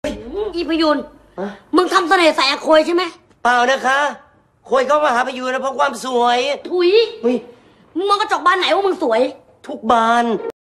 อีพยุนมึงทำเสน่ห์ใส่อาโคยใช่ไหมเปล่านะคะคนเขามาหาพยูนนะเพราะความสวยถุยมึงมองกระจกบานไหนว่ามึงสวยทุกบาน